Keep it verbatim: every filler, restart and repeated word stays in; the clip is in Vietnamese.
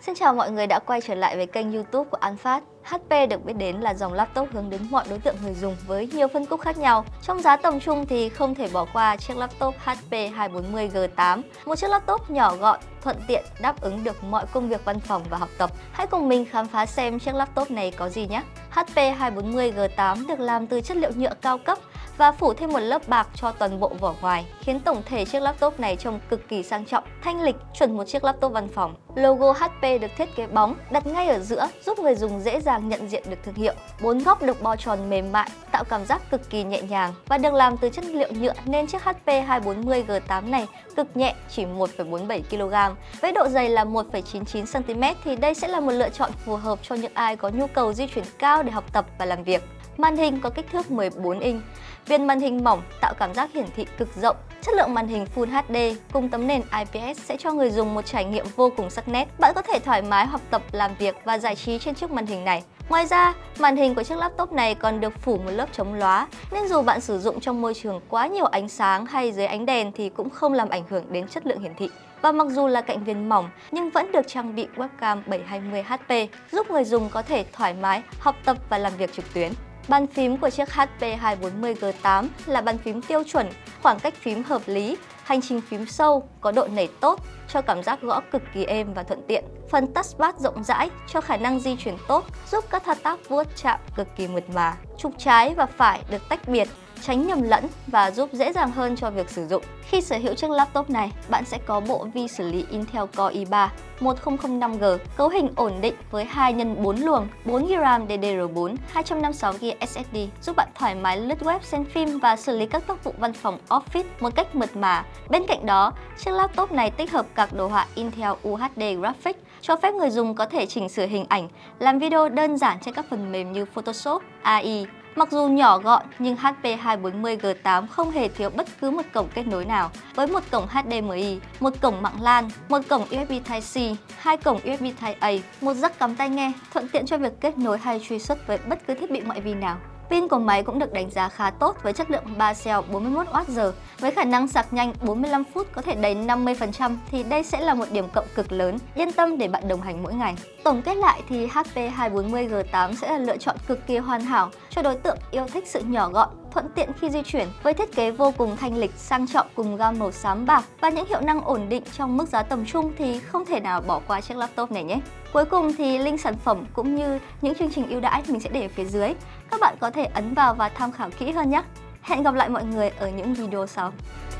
Xin chào mọi người đã quay trở lại với kênh YouTube của An Phát. hát pê được biết đến là dòng laptop hướng đến mọi đối tượng người dùng với nhiều phân khúc khác nhau. Trong giá tầm trung thì không thể bỏ qua chiếc laptop hát pê hai bốn mươi G tám, một chiếc laptop nhỏ gọn, thuận tiện, đáp ứng được mọi công việc văn phòng và học tập. Hãy cùng mình khám phá xem chiếc laptop này có gì nhé! hát pê hai bốn mươi G tám được làm từ chất liệu nhựa cao cấp và phủ thêm một lớp bạc cho toàn bộ vỏ ngoài, khiến tổng thể chiếc laptop này trông cực kỳ sang trọng, thanh lịch, chuẩn một chiếc laptop văn phòng. Logo hát pê được thiết kế bóng, đặt ngay ở giữa, giúp người dùng dễ dàng nhận diện được thương hiệu. Bốn góc được bo tròn mềm mại, tạo cảm giác cực kỳ nhẹ nhàng và được làm từ chất liệu nhựa nên chiếc hát pê hai bốn mươi G tám này cực nhẹ, chỉ một phẩy bốn bảy ki lô gam. Với độ dày là một phẩy chín chín xăng ti mét thì đây sẽ là một lựa chọn phù hợp cho những ai có nhu cầu di chuyển cao để học tập và làm việc. Màn hình có kích thước mười bốn inch, viền màn hình mỏng tạo cảm giác hiển thị cực rộng. Chất lượng màn hình Full hát đê cùng tấm nền i pê ét sẽ cho người dùng một trải nghiệm vô cùng sắc nét. Bạn có thể thoải mái học tập, làm việc và giải trí trên chiếc màn hình này. Ngoài ra, màn hình của chiếc laptop này còn được phủ một lớp chống lóa, nên dù bạn sử dụng trong môi trường quá nhiều ánh sáng hay dưới ánh đèn thì cũng không làm ảnh hưởng đến chất lượng hiển thị. Và mặc dù là cạnh viền mỏng nhưng vẫn được trang bị webcam bảy hai mươi H P, giúp người dùng có thể thoải mái học tập và làm việc trực tuyến. Bàn phím của chiếc hát pê hai bốn mươi G tám là bàn phím tiêu chuẩn, khoảng cách phím hợp lý, hành trình phím sâu, có độ nảy tốt, cho cảm giác gõ cực kỳ êm và thuận tiện. Phần touchpad rộng rãi cho khả năng di chuyển tốt, giúp các thao tác vuốt chạm cực kỳ mượt mà. Trục trái và phải được tách biệt, tránh nhầm lẫn và giúp dễ dàng hơn cho việc sử dụng. Khi sở hữu chiếc laptop này, bạn sẽ có bộ vi xử lý Intel Core i ba một nghìn không năm G, cấu hình ổn định với hai nhân bốn luồng, bốn gi-ga-bai RAM đê đê rờ bốn, hai trăm năm mươi sáu gi-ga-bai ét ét đê, giúp bạn thoải mái lướt web, xem phim và xử lý các tác vụ văn phòng Office một cách mượt mà. Bên cạnh đó, chiếc laptop này tích hợp các đồ họa Intel u hát đê Graphics, cho phép người dùng có thể chỉnh sửa hình ảnh, làm video đơn giản trên các phần mềm như Photoshop, a i. Mặc dù nhỏ gọn nhưng hát pê hai bốn mươi G tám không hề thiếu bất cứ một cổng kết nối nào, với một cổng hát đê em i, một cổng mạng LAN, một cổng u ét bê Type-C, hai cổng u ét bê Type-A, một jack cắm tai nghe, thuận tiện cho việc kết nối hay truy xuất với bất cứ thiết bị ngoại vi nào. Pin của máy cũng được đánh giá khá tốt với chất lượng ba cell bốn mươi mốt oát giờ. Với khả năng sạc nhanh bốn mươi lăm phút có thể đầy năm mươi phần trăm thì đây sẽ là một điểm cộng cực lớn, yên tâm để bạn đồng hành mỗi ngày. Tổng kết lại thì hát pê hai bốn mươi G tám sẽ là lựa chọn cực kỳ hoàn hảo cho đối tượng yêu thích sự nhỏ gọn, thuận tiện khi di chuyển, với thiết kế vô cùng thanh lịch, sang trọng cùng gam màu xám bạc và những hiệu năng ổn định trong mức giá tầm trung thì không thể nào bỏ qua chiếc laptop này nhé. Cuối cùng thì link sản phẩm cũng như những chương trình ưu đãi mình sẽ để ở phía dưới. Các bạn có thể ấn vào và tham khảo kỹ hơn nhé. Hẹn gặp lại mọi người ở những video sau.